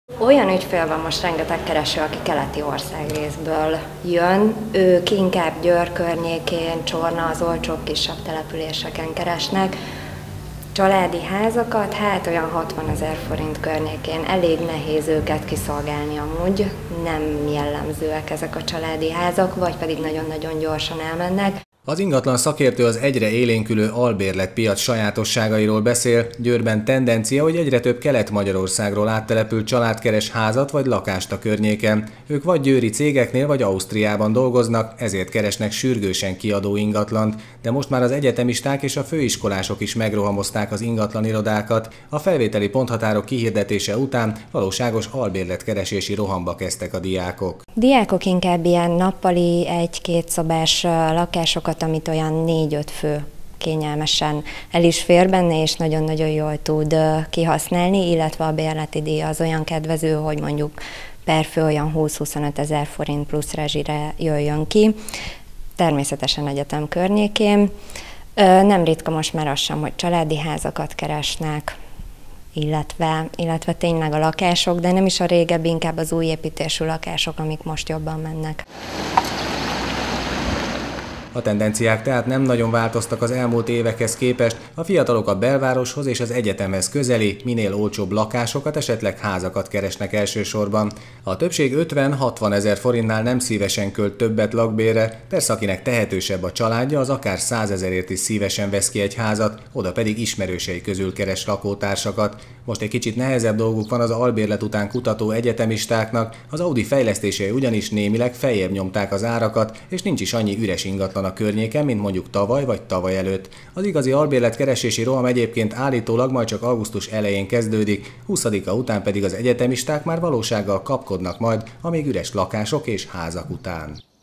Olyan ügyfél van most rengeteg kereső, aki keleti országrészből jön. Ők inkább Győr környékén, Csorna, az olcsóbb kisebb településeken keresnek. Családi házakat, hát olyan 60 000 forint környékén. Elég nehéz őket kiszolgálni amúgy, nem jellemzőek ezek a családi házak, vagy pedig nagyon-nagyon gyorsan elmennek. Az ingatlan szakértő az egyre élénkülő albérletpiac sajátosságairól beszél. Győrben tendencia, hogy egyre több Kelet-Magyarországról áttelepült család keres házat vagy lakást a környéken. Ők vagy győri cégeknél, vagy Ausztriában dolgoznak, ezért keresnek sürgősen kiadó ingatlant. De most már az egyetemisták és a főiskolások is megrohamozták az ingatlan irodákat. A felvételi ponthatárok kihirdetése után valóságos albérletkeresési rohamba kezdtek a diákok. Diákok inkább ilyen nappali, egy-két szobás lakásokat, amit olyan 4-5 fő kényelmesen el is fér benne, és nagyon-nagyon jól tud kihasználni, illetve a bérleti díj az olyan kedvező, hogy mondjuk per fő olyan 20-25 000 forint plusz rezsire jöjjön ki. Természetesen egyetem környékén. Nem ritka most már az sem, hogy családi házakat keresnek, illetve tényleg a lakások, de nem is a régebbi, inkább az új építésű lakások, amik most jobban mennek. A tendenciák tehát nem nagyon változtak az elmúlt évekhez képest, a fiatalok a belvároshoz és az egyetemhez közeli, minél olcsóbb lakásokat, esetleg házakat keresnek elsősorban. A többség 50-60 000 forintnál nem szívesen költ többet lakbérre, persze akinek tehetősebb a családja, az akár 100 000-ért is szívesen vesz ki egy házat, oda pedig ismerősei közül keres lakótársakat. Most egy kicsit nehezebb dolguk van az albérlet után kutató egyetemistáknak, az Audi fejlesztései ugyanis némileg feljebb nyomták az árakat, és nincs is annyi üres ingatlan a környéken, mint mondjuk tavaly vagy tavaly előtt. Az igazi albérletkeresési roham egyébként állítólag majd csak augusztus elején kezdődik, 20-a után pedig az egyetemisták már valósággal kapkodnak majd a még üres lakások és házak után.